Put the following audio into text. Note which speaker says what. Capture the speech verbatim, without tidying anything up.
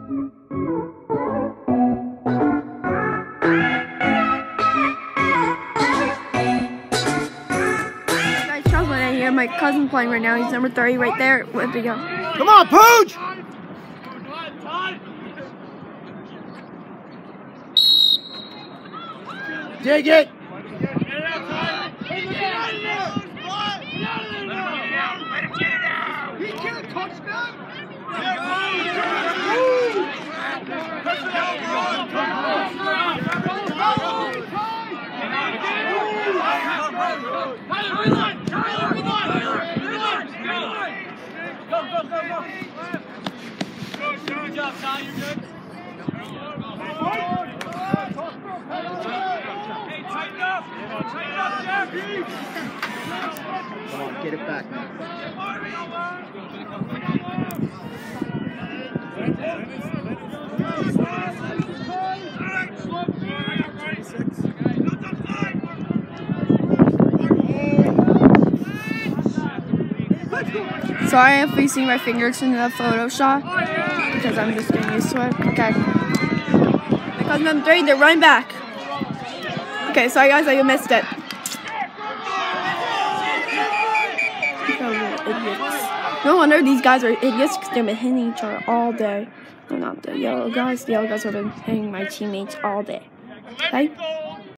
Speaker 1: Guys, chocolate right here. My cousin's playing right now. He's number thirty right there. Where'd he go?
Speaker 2: Come on, Pooch! Dig it! He can't touch that!
Speaker 3: Go, go, go, go! Good job, Ty, you're good. Hey, tighten up! Tighten up, Jackie!
Speaker 2: Come on, get it back, man.
Speaker 1: Sorry if you see my fingers in the photo shot, because I'm just getting used to it. Okay. My cousin number three, they're running back. Okay, sorry guys, I missed it. Idiots. No wonder these guys are idiots, because they've been hitting each other all day. No, not the yellow guys. The yellow guys have been hitting my teammates all day. Okay?